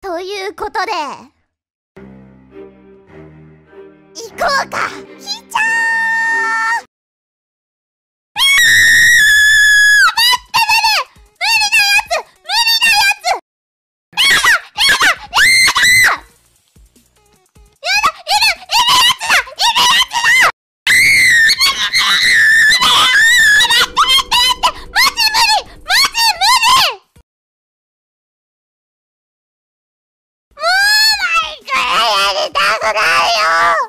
ということで行こうか。ひーちゃー。やりたくないよ。